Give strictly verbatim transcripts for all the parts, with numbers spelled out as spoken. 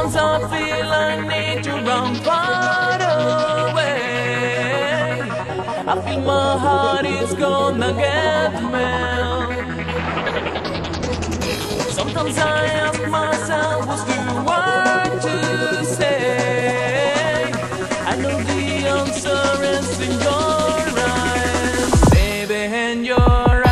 Sometimes I feel I need to run far away. I feel my heart is gonna get melt. Sometimes I ask myself what's the word to say. I know the answer is in your eyes, baby, in your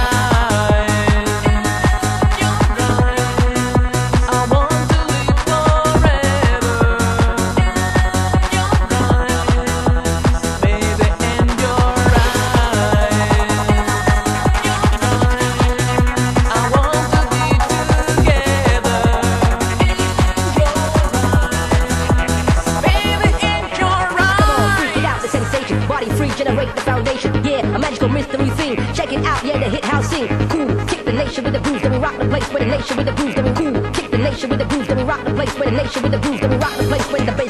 generate the foundation, yeah, a magical mystery thing. Check it out, yeah, the hit house sing. Cool, kick the nation with the grooves, then we rock the place with the nation with the grooves, then we cool. Kick the nation with the grooves, then we rock the place with the nation with the grooves, then we rock the place with the bass.